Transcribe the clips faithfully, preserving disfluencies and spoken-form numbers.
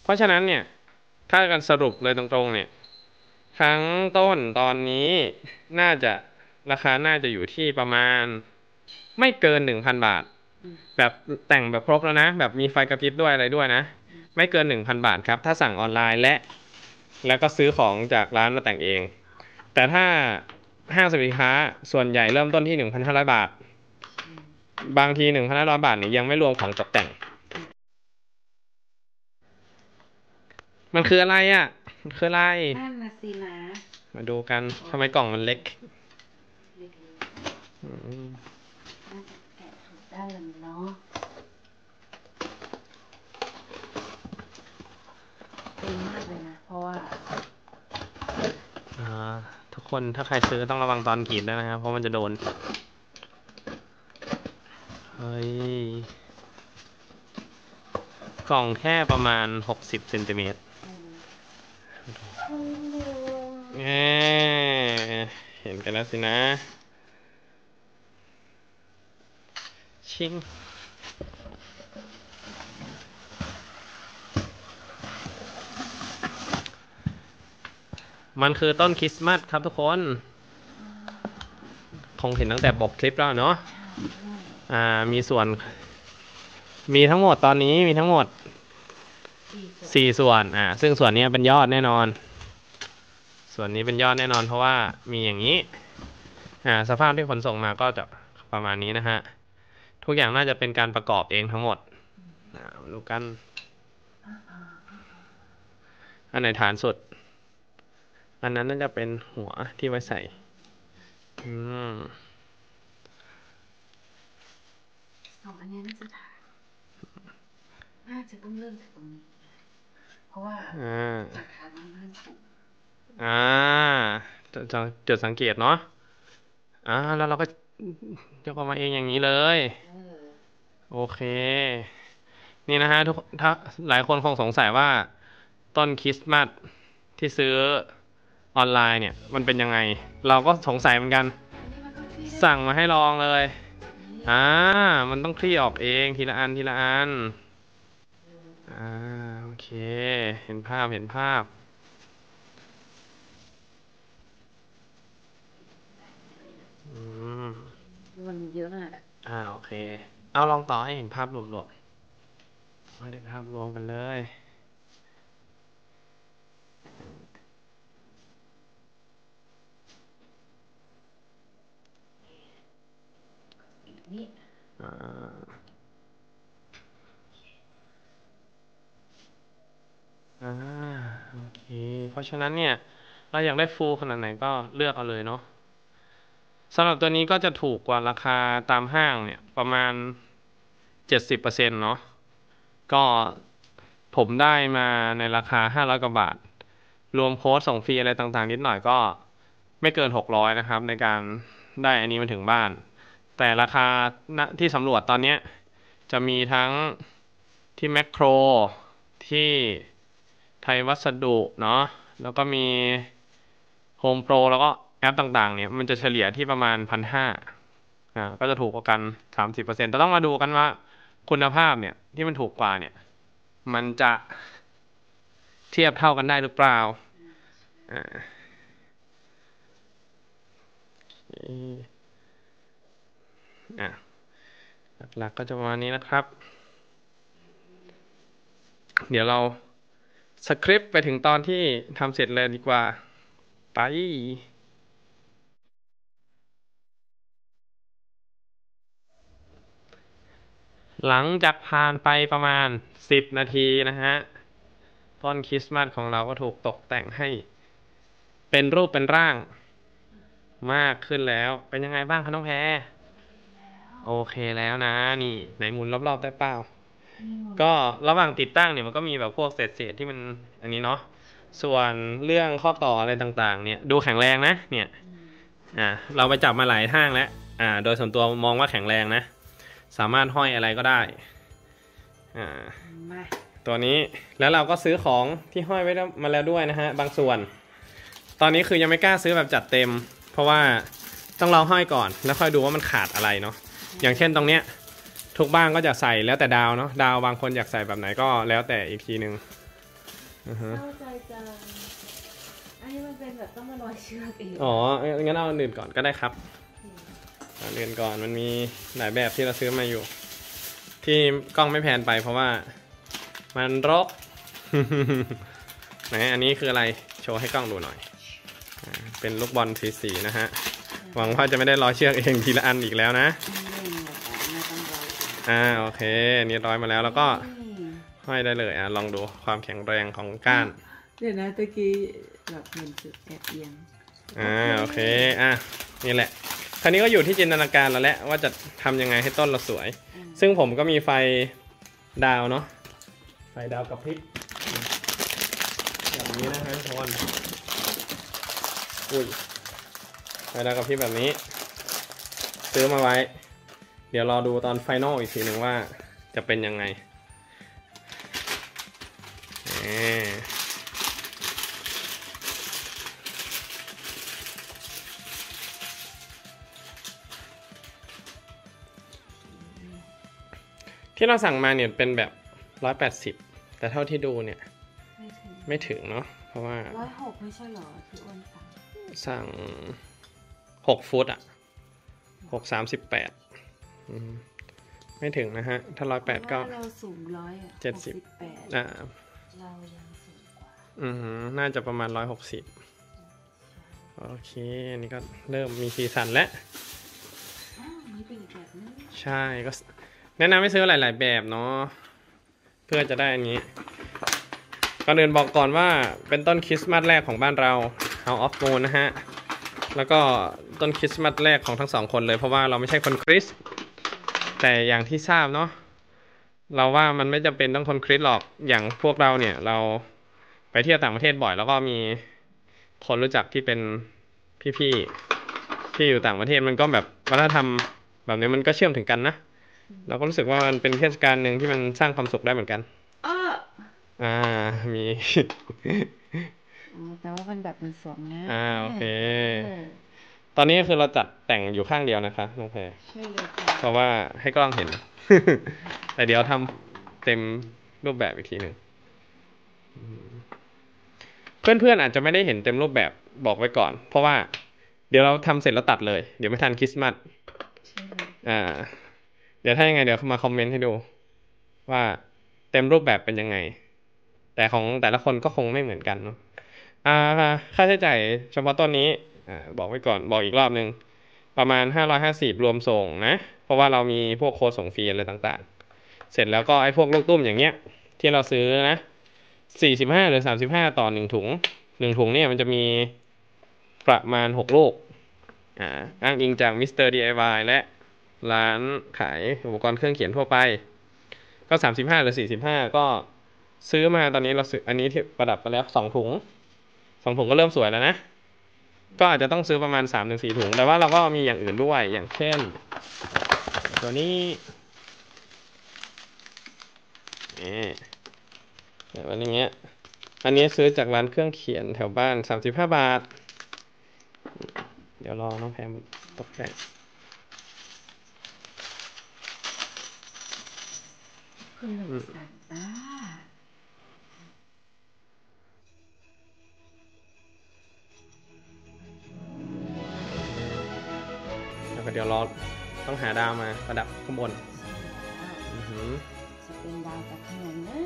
ราะฉะนั้นเนี่ยถ้ากันสรุปเลยตรงๆเนี่ยครั้งต้นตอนนี้น่าจะราคาน่าจะอยู่ที่ประมาณไม่เกินหนึ่งพันบาทแบบแต่งแบบครบแล้วนะแบบมีไฟกระพริบด้วยอะไรด้วยนะไม่เกินหนึ่งพันบาทครับถ้าสั่งออนไลน์และแล้วก็ซื้อของจากร้านมาแต่งเองแต่ถ้าห้างสรรพสินค้าส่วนใหญ่เริ่มต้นที่หนึ่งพันห้าร้อยบาทบางทีหนึ่งพันห้าร้อยบาทเนี่ยยังไม่รวมของตกแต่งมันคืออะไรอ่ะมันคืออะไรนั่นนะสินะมาดูกันทำไมกล่องมันเล็กน่าจะแกะถูกได้แล้วเนาะดีมากเลยนะเพราะว่าทุกคนถ้าใครซื้อต้องระวังตอนกรีดด้วยนะครับเพราะมันจะโดนเฮ้ยกล่องแค่ประมาณหกสิบเซนติเมตรเห็นกันแล้วสินะชิงมันคือต้นคริสต์มาสครับทุกคนคงเห็นตั้งแต่ปกคลิปแล้วเนาะอ่ามีส่วนมีทั้งหมดตอนนี้มีทั้งหมดสี่ส่วนอ่าซึ่งส่วนนี้เป็นยอดแน่นอนส่วนนี้เป็นยอดแน่นอนเพราะว่ามีอย่างนี้อ่าสภาพที่ขนส่งมาก็จะประมาณนี้นะฮะทุกอย่างน่าจะเป็นการประกอบเองทั้งหมดดูกันอันไหนฐานสุดอันนั้นน่าจะเป็นหัวที่ไว้ใส่อืมสองอันนี้น่าจะถ่ายน่าจะต้องเริ่มจากตรงนี้เพราะว่าจากฐานมันเริ่มสูงอ่าจุดสังเกตเนาะอ่าแล้วเราก็ยกออกมาเองอย่างนี้เลยโอเคนี่นะฮะทุกถ้าหลายคนคงสงสัยว่าต้นคริสต์มาสที่ซื้อออนไลน์เนี่ยมันเป็นยังไงเราก็สงสัยเหมือนกันสั่งมาให้ลองเลยอ่ามันต้องคลี่ออกเองทีละอันทีละอันอ่าโอเคเห็นภาพเห็นภาพอืมมันเยอะน่ะอ่าโอเคเอาลองต่อให้เห็นภาพรวมๆมาดูภาพรวมกันเลยนี่อ่าอ่าโอเคเพราะฉะนั้นเนี่ยเราอยากได้ฟูลขนาดไหนก็เลือกเอาเลยเนาะสำหรับตัวนี้ก็จะถูกกว่าราคาตามห้างเนี่ยประมาณ เจ็ดสิบเปอร์เซ็นต์ เนาะก็ผมได้มาในราคาห้าร้อยกว่าบาทรวมโค้ดส่งฟรีอะไรต่างๆนิดหน่อยก็ไม่เกินหกร้อยนะครับในการได้อันนี้มาถึงบ้านแต่ราคาที่สำรวจตอนนี้จะมีทั้งที่แมคโครที่ไทยวัสดุเนาะแล้วก็มีโฮมโปรแล้วก็แอปต่างๆเนี่ยมันจะเฉลี่ยที่ประมาณพันห้าอ่าก็จะถูกกว่ากันสามสิบเปอร์เซ็นต์แต่ต้องมาดูกันว่าคุณภาพเนี่ยที่มันถูกกว่าเนี่ยมันจะเทียบเท่ากันได้หรือเปล่าอ่าอ่ะหลักๆก็จะประมาณนี้นะครับเดี๋ยวเราสคริปต์ไปถึงตอนที่ทำเสร็จเลยดีกว่าไปหลังจากผ่านไปประมาณสิบนาทีนะฮะต้นคริสต์มาสของเราก็ถูกตกแต่งให้เป็นรูปเป็นร่างมากขึ้นแล้วเป็นยังไงบ้างคะน้องแพรโอเคแล้วนะนี่ไหนหมุนรอบๆได้เปล่าก็ระหว่างติดตั้งเนี่ยมันก็มีแบบพวกเศษๆที่มันอันนี้เนาะส่วนเรื่องข้อต่ออะไรต่างๆเนี่ยดูแข็งแรงนะเนี่ยอ่าเราไปจับมาหลายห้างแล้วอ่าโดยส่วนตัวมองว่าแข็งแรงนะสามารถห้อยอะไรก็ได้อ่าตัวนี้แล้วเราก็ซื้อของที่ห้อยไว้มาแล้วด้วยนะฮะบางส่วนตอนนี้คือยังไม่กล้าซื้อแบบจัดเต็มเพราะว่าต้องลองห้อยก่อนแล้วค่อยดูว่ามันขาดอะไรเนาะอย่างเช่นตรงเนี้ยทุกบ้านก็จะใส่แล้วแต่ดาวเนาะดาวบางคนอยากใส่แบบไหนก็แล้วแต่อีกทีนึงเข้าใจจังอันนี้มันเป็นแบบต้องมาร้อยเชือกเองอ๋องั้นเอาอันอื่นก่อนก็ได้ครับอันอื่นก่อนมันมีหลายแบบที่เราซื้อมาอยู่ที่กล้องไม่แพนไปเพราะว่ามันรก ไหนอันนี้คืออะไรโชว์ให้กล้องดูหน่อยเป็นลูกบอลสีๆนะฮะหวังว่าจะไม่ได้ร้อยเชือกเองทีละอันอีกแล้วนะอ่าโอเคอันนี้ร้อยมาแล้วแล้วก็ห้อยได้เลยอ่ะลองดูความแข็งแรงของก้านเดี๋ยวนะตะกี้แบบมันจะแอบเอียงอ่าโอเคอ่ะนี่แหละคราวนี้ก็อยู่ที่จินตนาการแล้วแหละว่าจะทำยังไงให้ต้นเราสวยซึ่งผมก็มีไฟดาวเนาะไฟดาวกับพริบแบบนี้นะฮะทุกคนอุ้ยไฟดาวกับพริบแบบนี้ซื้อมาไว้เดี๋ยวรอดูตอนไฟนอลอีกทีหนึ่งว่าจะเป็นยังไงที่เราสั่งมาเนี่ยเป็นแบบร้อยแปดสิบแต่เท่าที่ดูเนี่ยไม่ถึงเนาะเพราะว่าร้อยหกไม่ใช่หรอที่อ้วนสั่งสั่งหกฟุตอ่ะหกสามสิบแปดไม่ถึงนะฮะถ้าร้อยแปดก็เราสูงร้อยเจ็ดสิบแปดอ่าเรายังสูงกว่าอืมน่าจะประมาณร้อยหกสิบโอเคอันนี้ก็เริ่มมีสีสันแล้วนี่เป็นอีกแบบนึงใช่ก็แนะนำให้ซื้อหลายๆแบบเนาะเพื่อจะได้อันนี้ก่อนอื่นบอกก่อนว่าเป็นต้นคริสต์มาสแรกของบ้านเรา House of Moon นะฮะแล้วก็ต้นคริสต์มาสแรกของทั้งสองคนเลยเพราะว่าเราไม่ใช่คนคริสต์แต่อย่างที่ทราบเนาะเราว่ามันไม่จำเป็นต้องคนคริสต์หรอกอย่างพวกเราเนี่ยเราไปเที่ยวต่างประเทศบ่อยแล้วก็มีคนรู้จักที่เป็นพี่ๆที่อยู่ต่างประเทศมันก็แบบวัฒนธรรมแบบนี้มันก็เชื่อมถึงกันนะเราก็รู้สึกว่ามันเป็นเทศกาลหนึ่งที่มันสร้างความสุขได้เหมือนกันอ่ามีแต่ว่ามันแบบมันสวมนะอ่าโอเคตอนนี้คือเราจัดแต่งอยู่ข้างเดียวนะคะน้องแพรใช่เลยเพราะว่าให้กล้องเห็น แต่เดี๋ยวทำเต็มรูปแบบอีกทีหนึ่งเพื่อนๆอาจจะไม่ได้เห็นเต็มรูปแบบบอกไว้ก่อนเพราะว่าเดี๋ยวเราทำเสร็จแล้วตัดเลยเดี๋ยวไม่ทันคริสต์มาสอ่าเดี๋ยวถ้ายังไงเดี๋ยวมาคอมเมนต์ให้ดูว่าเต็มรูปแบบเป็นยังไงแต่ของแต่ละคนก็คงไม่เหมือนกันเนาะอ่าค่าใช้จ่ายเฉพาะต้นนี้อ่าบอกไว้ก่อนบอกอีกรอบนึงประมาณห้าร้อยห้าสิบรวมส่งนะเพราะว่าเรามีพวกโค้ดส่งฟรีอะไรต่างๆเสร็จแล้วก็ไอ้พวกลูกตุ้มอย่างเงี้ยที่เราซื้อนะสี่สิบห้าหรือสามสิบห้าต่อหนึ่งถุงหนึ่งถุงเนี่ยมันจะมีประมาณหกลูกอ่าอ้างอิงจากมิสเตอร์ ดี ไอ วาย และร้านขายอุปกรณ์เครื่องเขียนทั่วไปก็สามสิบห้าหรือสี่สิบห้าก็ซื้อมาตอนนี้เราซื้ออันนี้ที่ประดับไปแล้วสองถุงสองถุงก็เริ่มสวยแล้วนะก็อาจจะต้องซื้อประมาณ สามถึงสี่ ถุงแต่ว่าเราก็มีอย่างอื่นด้วยอย่างเช่นตัวนี้นี่แบบว่าอย่างเงี้ยอันนี้ซื้อจากร้านเครื่องเขียนแถวบ้านสามสิบห้าบาทเดี๋ยวรอน้องแพมตกแต่งคุณหนุ่มสันต้าแล้วก็เดี๋ยวรอต้องหาดาวมาประดับข้างบนจะเป็นดาวจากข้างในนั้น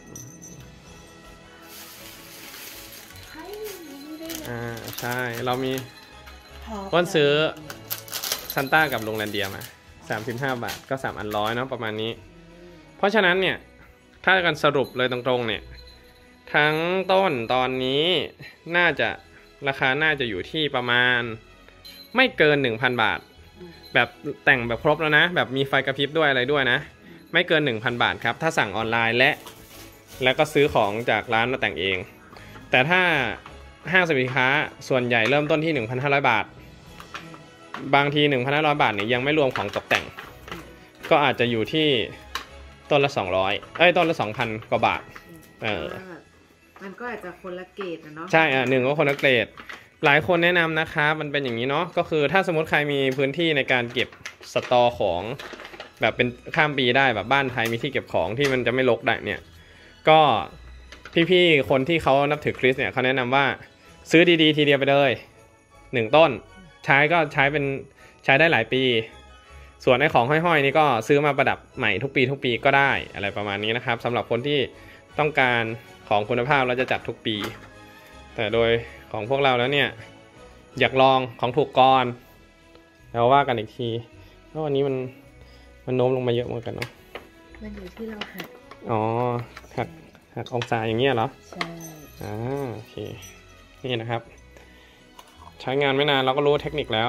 อ่าใช่เรามีต้นซื้อซันต้ากับโรงแรมเดียมาสามสิบห้าบาทก็สามอันร้อยเนาะประมาณนี้เพราะฉะนั้นเนี่ยถ้ากันสรุปเลยตรงๆเนี่ยทั้งต้นตอนนี้น่าจะราคาน่าจะอยู่ที่ประมาณไม่เกิน หนึ่งพัน บาทแบบแต่งแบบครบแล้วนะแบบมีไฟกระพริบด้วยอะไรด้วยนะไม่เกิน หนึ่งพัน บาทครับถ้าสั่งออนไลน์และแล้วก็ซื้อของจากร้านมาแต่งเองแต่ถ้าห้างสรรพสินค้าส่วนใหญ่เริ่มต้นที่ หนึ่งพันห้าร้อย บาทบางที หนึ่งพันห้าร้อย บาทเนี่ยยังไม่รวมของตกแต่งก็อาจจะอยู่ที่ต้นละสองร้อยเอ้ยต้นละ สองพัน กว่าบาทเออมันก็อาจจะคนละเกรดนะเนาะใช่อ่ะหนึ่งก็คนละเกรดหลายคนแนะนำนะคะมันเป็นอย่างนี้เนาะก็คือถ้าสมมติใครมีพื้นที่ในการเก็บสตอของแบบเป็นข้ามปีได้แบบบ้านไทยมีที่เก็บของที่มันจะไม่รกได้เนี่ยก็พี่ๆคนที่เขานับถือคริสเนี่ยเขาแนะนำว่าซื้อดีๆทีเดียวไปเลยหนึ่งต้นใช้ก็ใช้เป็นใช้ได้หลายปีส่วนไอ้ของห้อยๆนี่ก็ซื้อมาประดับใหม่ทุกปีทุกปีก็ได้อะไรประมาณนี้นะครับสำหรับคนที่ต้องการของคุณภาพเราจะจัดทุกปีแต่โดยของพวกเราแล้วเนี่ยอยากลองของถูกก่อนแล้วว่ากันอีกทีเพราะวันนี้มันมันโน้มลงมาเยอะเหมือนกันเนาะมันอยู่ที่เราหักอ๋อหักหักองศาอย่างเงี้ยเหรอใช่อ่าโอเคนี่นะครับใช้งานไม่นานเราก็รู้เทคนิคแล้ว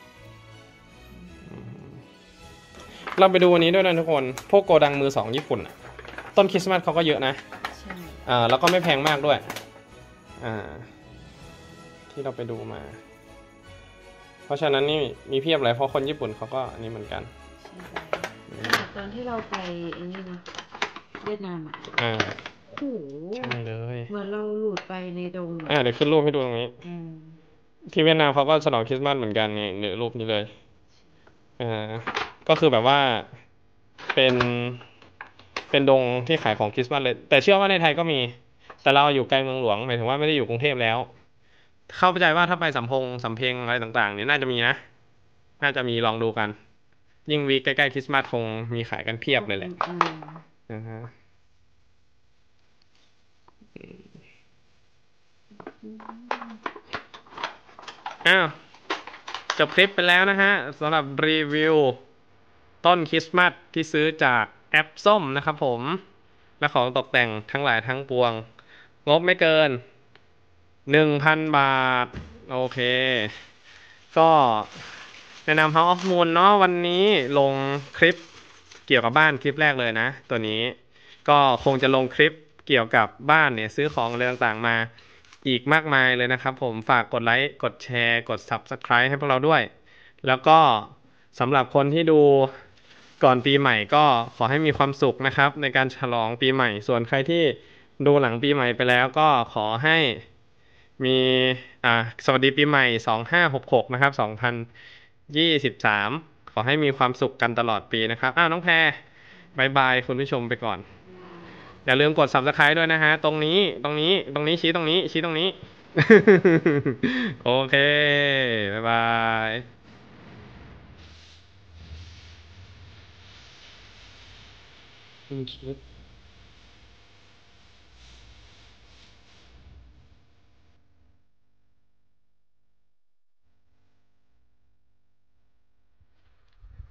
เราไปดูวันนี้ด้วยนะทุกคนพวกโกดังมือสองญี่ปุ่นต้นคริสต์มาสเขาก็เยอะนะใช่อ่าแล้วก็ไม่แพงมากด้วยอ่าที่เราไปดูมาเพราะฉะนั้นนี่มีเพียบเลยเพราะคนญี่ปุ่นเขาก็อันนี้เหมือนกันตอนที่เราไปอันนี้นะเวียดนามอ่าโอ้โหใช่เลยเหมือนเราหลุดไปในดงอ่าเดี๋ยวขึ้นรูปให้ดูตรงนี้ที่เวียดนามเขาก็ฉลองคริสต์มาสเหมือนกันไงเนี่ยรูปนี้เลยอ่าก็คือแบบว่าเป็นเป็นดงที่ขายของคริสต์มาสเลยแต่เชื่อว่าในไทยก็มีแต่เราอยู่ไกลเมืองหลวงหมายถึงว่าไม่ได้อยู่กรุงเทพแล้วเข้าใจว่าถ้าไปสำพงสำเพ็งอะไรต่างๆเนี่ยน่าจะมีนะน่าจะมีลองดูกันยิ่งวีใกล้ๆคริสต์มาสคงมีขายกันเพียบเลยแหละนะฮะอ้าวจบคลิปไปแล้วนะฮะสำหรับรีวิวต้นคริสต์มาสที่ซื้อจากแอปส้มนะครับผมและของตกแต่งทั้งหลายทั้งปวงงบไม่เกิน หนึ่งพัน บาทโอเคก็แนะนำ House of Moon เนาะวันนี้ลงคลิปเกี่ยวกับบ้านคลิปแรกเลยนะตัวนี้ก็คงจะลงคลิปเกี่ยวกับบ้านเนี่ยซื้อของอะไรต่างๆมาอีกมากมายเลยนะครับผมฝากกดไลค์กดแชร์กด ซับสไครบ์ ให้พวกเราด้วยแล้วก็สำหรับคนที่ดูก่อนปีใหม่ก็ขอให้มีความสุขนะครับในการฉลองปีใหม่ส่วนใครที่ดูหลังปีใหม่ไปแล้วก็ขอให้มีอ่าสวัสดีปีใหม่สองพันห้าร้อยหกสิบหกนะครับสองพันยี่สิบสามขอให้มีความสุขกันตลอดปีนะครับอ้าวน้องแพรบายบายคุณผู้ชมไปก่อนอย่าลืมกด ซับสไครบ์ ด้วยนะฮะตรงนี้ตรงนี้ตรงนี้ชี้ตรงนี้ชี้ตรงนี้ โอเคบายบาย